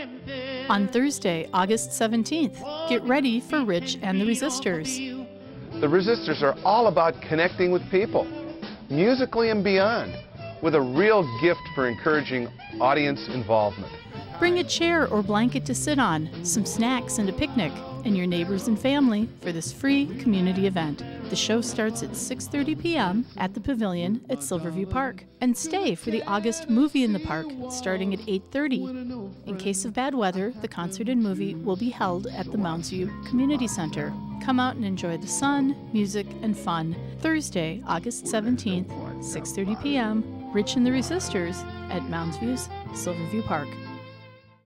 On Thursday, August 17th, get ready for Rich and the Resistors. The Resistors are all about connecting with people, musically and beyond, with a real gift for encouraging audience involvement. Bring a chair or blanket to sit on, some snacks and a picnic, and your neighbors and family for this free community event. The show starts at 6:30 p.m. at the Pavilion at Silverview Park. And stay for the August movie in the park starting at 8:30. In case of bad weather, the concert and movie will be held at the Mounds View Community Center. Come out and enjoy the sun, music, and fun. Thursday, August 17th, 6:30 p.m. Rich and the Resistors at Mounds View's Silverview Park.